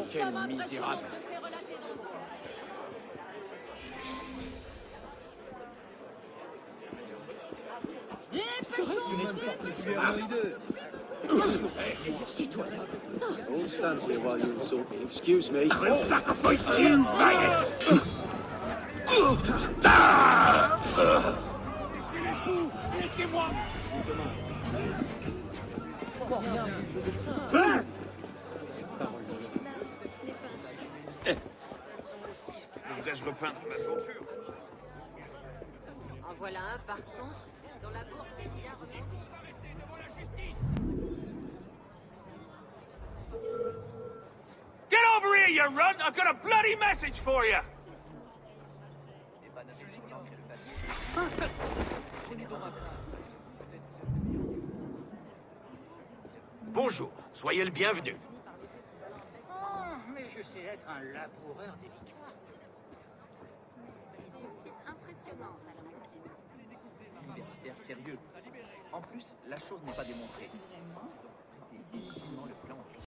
Quel misérable. Serait-ce même particulièrement hideux? Citoyen. Don't stand here while you insult me. Excuse me. I will sacrifice you, maggots! Laissez-moi! Devrais-je repeindre ma peinture? En voilà un, par contre, dont la bourse est bien rebondie. Get over here, you runt! I've got a bloody message for you! Bonjour, soyez le bienvenu. Oh, mais je sais être un laboureur délicat. C'est impressionnant, alors, Maxime. Universitaire sérieux. En plus, la chose n'est pas démontrée. Inutilement le plan.